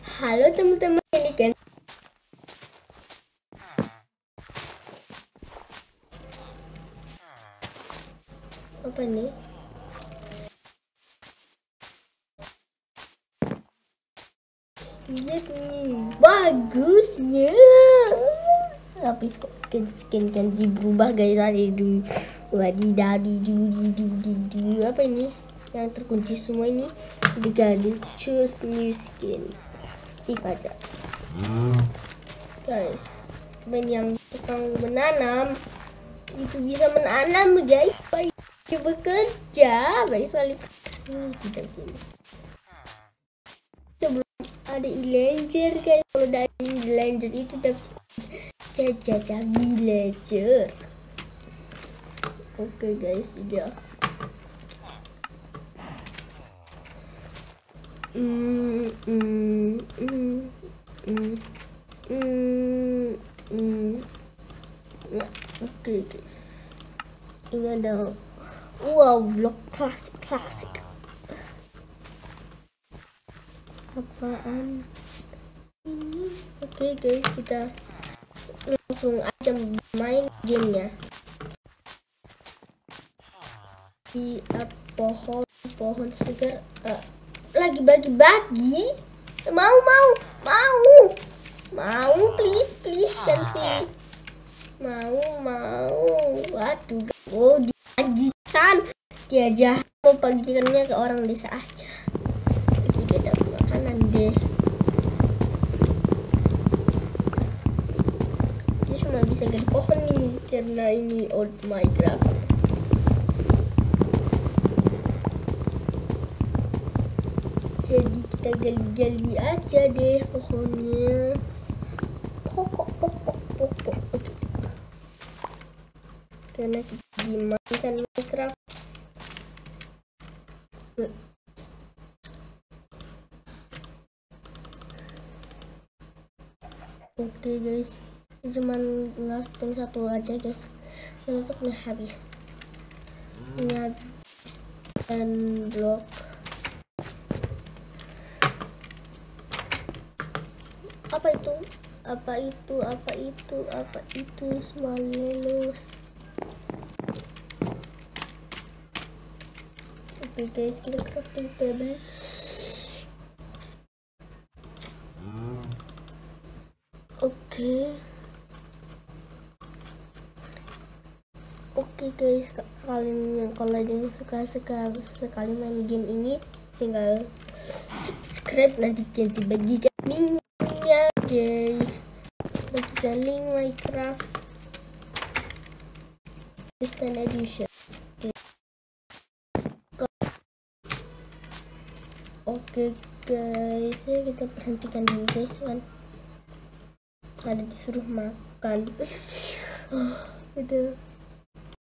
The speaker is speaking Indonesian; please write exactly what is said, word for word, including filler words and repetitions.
Halo teman-teman, ini kan apa nih? Lihat nih, bagus ya. Habis kok skin Kenzi berubah guys, ada du wadidadi dudi dudi apa ini yang terkunci semua ini. Jadi guys, choose new skin, skip aja guys. Ben yang tukang menanam itu bisa menanam guys, baik bekerja baik sekali. Ini tidak sini sebelum ada villager guys. Kalau dari villager itu dapat caca villager. Oke okay, guys, ya. Hmm, hmm, hmm, hmm, hmm, hmm. Nah, oke okay, guys. Ini ada wow, blok klasik klasik. Apaan ini? Oke okay, guys, kita langsung aja main gamenya. Di uh, pohon pohon segar uh, lagi bagi-bagi. Mau mau mau mau please please kan sih. Mau mau waduh, oh dibagikan, dia aja mau bagikannya ke orang desa aja. Jika ada makanan deh, dia cuma bisa gali pohon nih karena ini old Minecraft. Jadi kita gali-gali aja deh pohonnya. Pokok pokok pokok. Oke. Karena kita dimainkan Minecraft. Oke okay, guys, cuman ngertiin satu aja guys, karena itu kena habis. Ini habis dan blok. Apa itu? Apa itu? Apa itu? Apa itu? Smalelus. Oke okay, guys, kita crafting table. Oke okay. Oke okay guys, kalian kalau ada yang suka suka sekali main game ini, tinggal subscribe, nanti Kenzi bagikan linknya guys, bagikan link Minecraft Kristen Edition. Oke okay guys, ya kita berhentikan dulu guys kan. Ada disuruh makan. Gitu.